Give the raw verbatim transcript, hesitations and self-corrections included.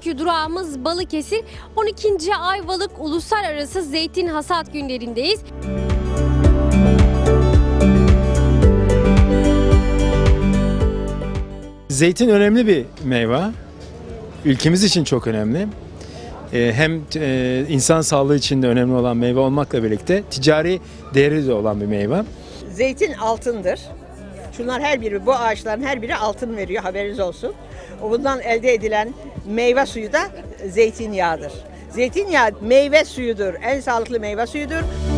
Bugünkü durağımız Balıkesir. on ikinci Ayvalık Uluslararası Zeytin Hasat Günlerindeyiz. Zeytin önemli bir meyve. Ülkemiz için çok önemli. Hem insan sağlığı için de önemli olan meyve olmakla birlikte ticari değeri de olan bir meyve. Zeytin altındır. Şunlar her biri, bu ağaçların her biri altın veriyor, haberiniz olsun. Bundan elde edilen meyve suyu da zeytinyağıdır. Zeytinyağı meyve suyudur, en sağlıklı meyve suyudur.